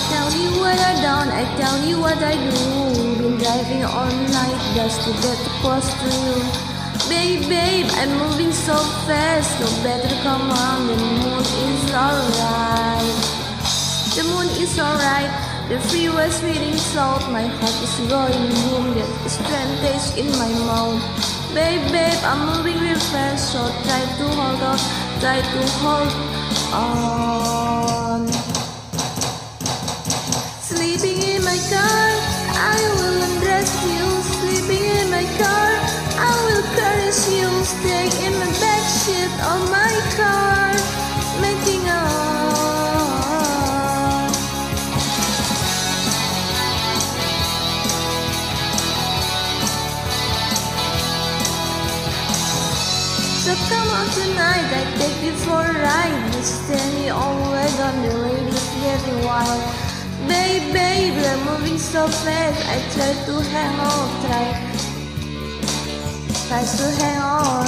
tell you what I done, I tell you what I do. Been driving all night just to get close to you. Babe, I'm moving so fast, no better come on, the moon is alright. The moon is alright, the freeway's reading salt, my heart is going boom, that strength taste in my mouth. Babe, I'm moving real fast, so try to hold on, try to hold on. Sleeping in my car, I will undress you. Sleeping in my car, I will caress you. Stay in the backseat of my car, making up. So come on tonight, I take you for a ride. We stand all wagon, the ladies getting wild. Babe, we're moving so fast, I try to hang on, try to hang on.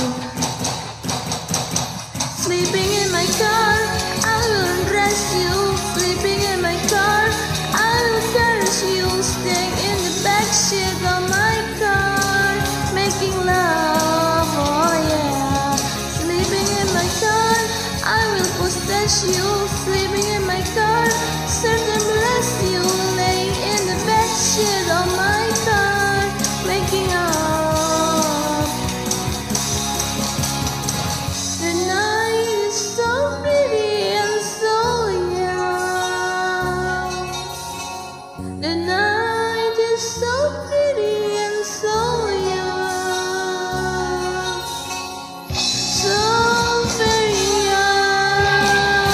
Sleeping in my car, I will undress you. Sleeping in my car, I will caress you. Staying in the backseat of my car, making love, oh yeah. Sleeping in my car, I will possess you. Sleeping in my car, certain bless you. Laying in the backseat of my car, making up. The night is so pretty and so young. The night is so pretty and so young. So very young.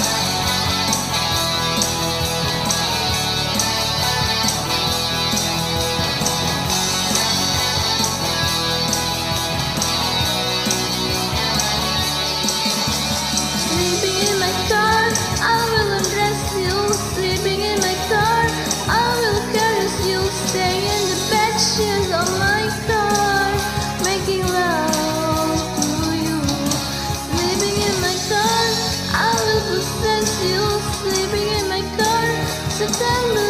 Sleeping in my car, I will undress you. Sleeping in my car, I will caress you. Stay in the backseat of my car, making love to you. Sleeping in my car, I will possess you. Sleeping in my car, so tender.